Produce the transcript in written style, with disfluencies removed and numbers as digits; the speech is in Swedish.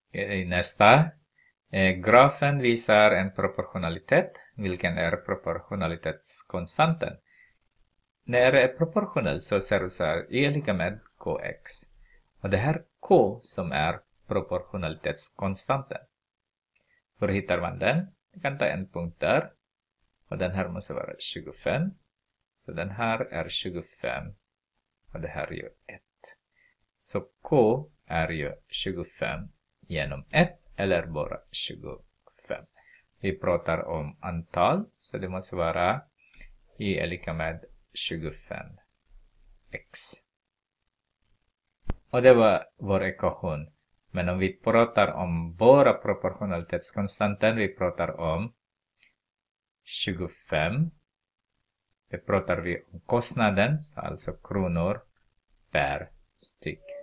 Nästa. Grafen visar en proportionalitet, vilken är proportionalitetskonstanten. När det är proportionellt så ser det så här, y är lika med kx. Och det här k som är proportionalitetskonstanten. Hur hittar man den? Vi kan ta en punkt där. Och den här måste vara 25. Så den här är 25. Och det här är ju 1. Så k är ju 25 genom 1 eller bara 25. Vi pratar om antal. Så det måste vara y är lika med 25x. Och det var vår ekvation. Men om vi pratar om bara proportionalitetskonstanten, vi pratar om 25. Det pratar vi om kostnaden, så alltså kronor per styck.